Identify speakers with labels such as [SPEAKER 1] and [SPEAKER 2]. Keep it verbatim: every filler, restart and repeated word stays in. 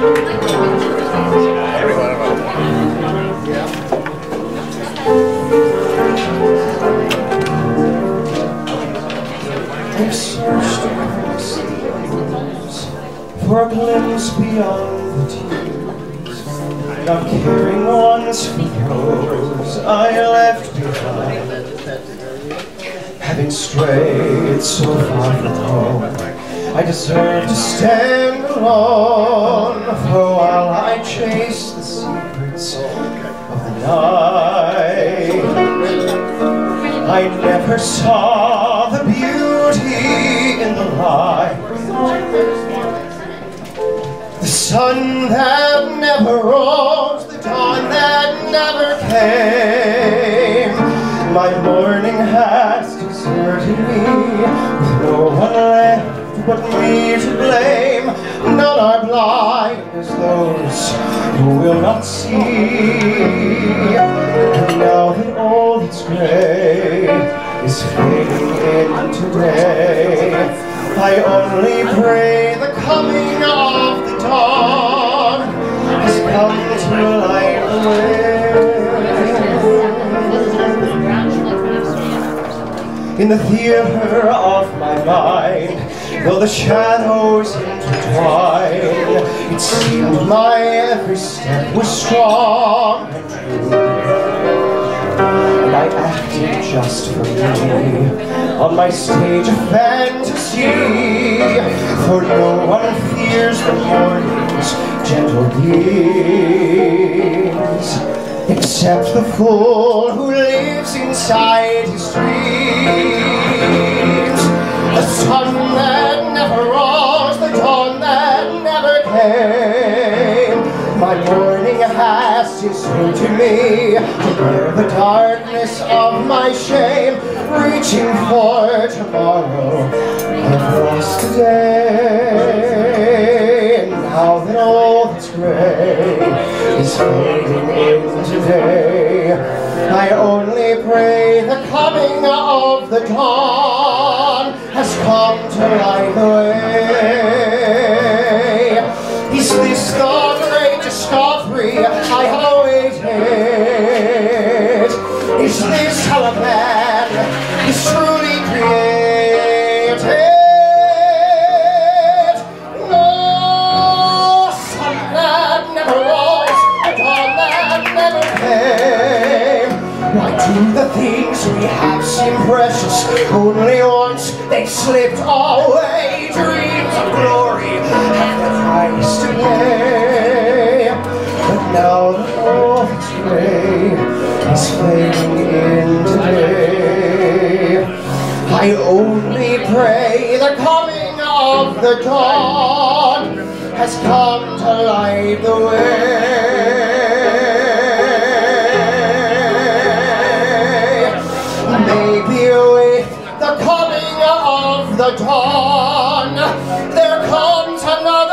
[SPEAKER 1] I've searched across the ages for a glimpse beyond the tears, not caring once for those I left behind. Having strayed so far from home, I deserve to stand alone for a while I chase the secrets of the night. I never saw the beauty in the light, the sun that never rose, the dawn that never came. My morning has deserted me, with no one left but me to blame. None are blind as those who will not see. And now that all that's gray is fading into day, I only pray the coming of the dawn has come to light the way. In the theater of my mind, though the shadows intertwine, it seemed my every step was strong and true, and I acted just for me on my stage of fantasy. For no one fears the morning's gentle beams, except the fool who lives inside his dreams. The sun that never rose, the dawn that never came. My morning has deserted me to bear the darkness of my shame. Reaching for tomorrow, I've lost today. And now that all that's gray is fading into day, I only pray the coming of the dawn has come to light the way. Is this the great discovery I have awaited? Is this how a man is truly created? No, sun that never rose, the dawn that never came. Why do the things we have seem precious only once they slipped away? Dreams of glory have their price to pay, but now that all that's gray is fading into day, I only pray the coming of the dawn has come to light the way. Maybe with the coming of the dawn, there comes another